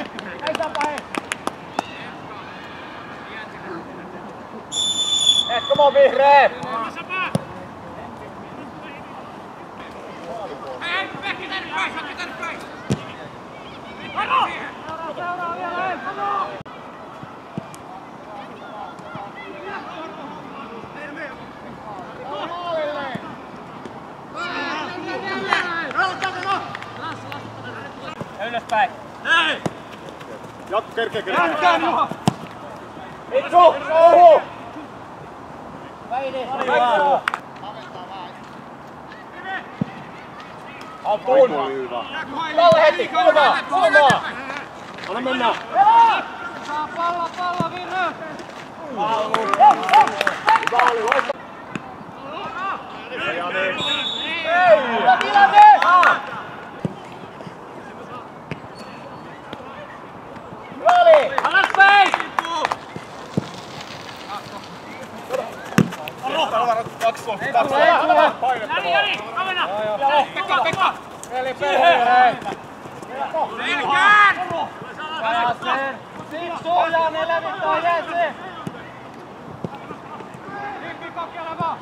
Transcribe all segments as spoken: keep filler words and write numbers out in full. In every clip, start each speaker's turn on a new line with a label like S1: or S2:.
S1: Come on, vihreä! Ylöspäin! Hei!
S2: Jatko kerkeä kerkeä!
S1: Mitsu! Ohu! Päine! Mitsu! Altun! Kalle heti! Kulmaa! Kulmaa!
S2: Anna mennä!
S3: Saa pallo, pallo, Virre!
S1: Pallo! Pallo! Loista! Ei! Hyvä tilanne! Rooli! Alaspäin!
S2: Kaksi on!
S3: Jari, Jari! Kavena! Pekka, Pekka!
S1: Eli perheen!
S3: Selkään!
S1: Pääsen! Sitsu ja ne levittää jäse!
S3: Himpi kokeileva!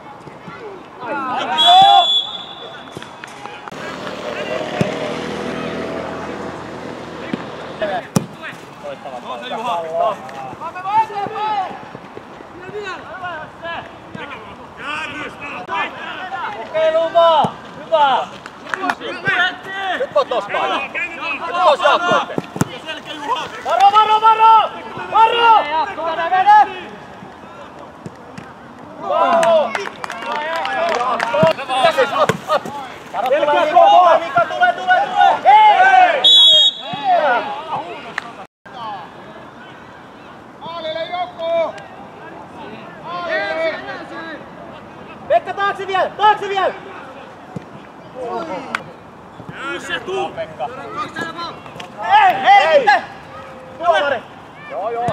S1: Kokeilu vaan! Hyvä! Nyt on tossa paljon! Nyt on tossa Jaakko! Varo, varo, varo! Varo!
S3: Jaakko, vedä, vedä!
S1: Varo! Mitä siis? Up, up! Selkeä koko! Mika, tule, tule, tule! Hei!
S2: Maalille joku!
S1: Pekka, taakse vielä! Taakse vielä!
S3: Se tuu!
S1: Pekka! Hei! Hei! Mitä? Tuomari! Joo, joo!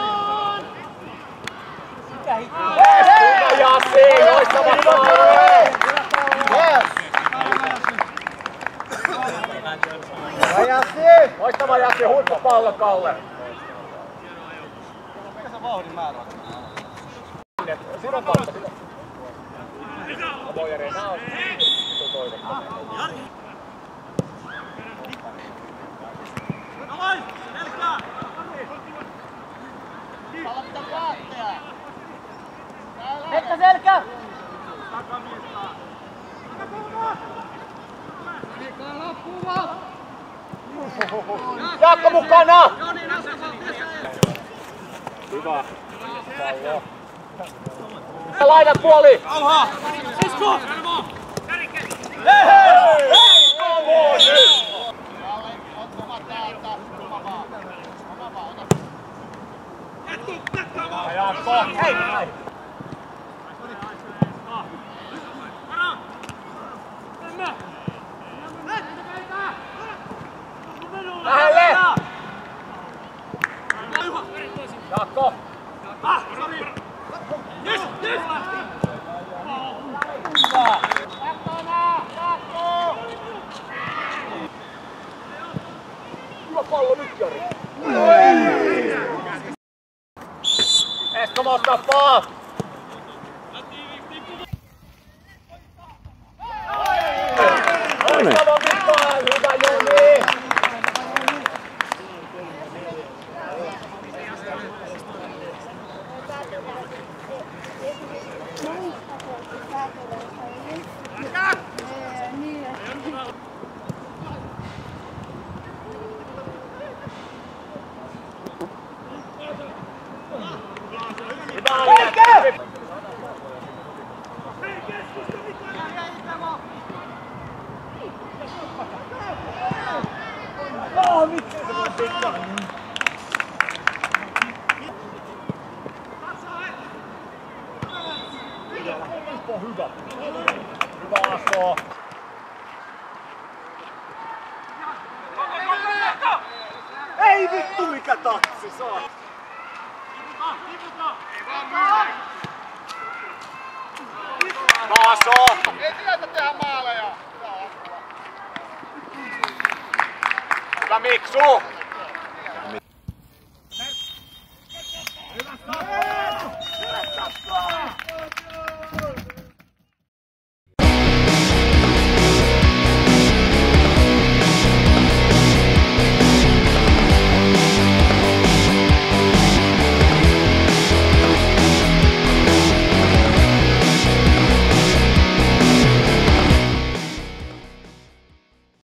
S1: Hei! Jassi! Loistava Kalle! Yes! Jassi! Loistava Jassi! Huippupallo, Kalle!
S2: Mikä se vauhdin määrä on?
S1: Sinun kautta, sinun. Voi Jari, nää on sinun toivottaa.
S3: Noin! Selkää!
S1: Pekka selkä! Jaakko mukana!
S2: Hyvä!
S1: Pallo! Laidan puoli!
S3: Alhaa! Sisko!
S1: Hei! Hei! Vamos nyt! Jaakko! Hei! Hei! Lähelle! Jaakko!
S3: Yes! Yes!
S1: Hyvä! Hyvä pallo nyt, Jari! Eskomo ottaa paa! Loistava Mikael! Hyvä Joni! Oh, miksi se voi pitää? Hyvä. Hyvä Asko. Ei vittu mikä tatsi saa. Kaaso!
S2: Ei tietä tehdä maaleja!
S1: Hyvä Miksu!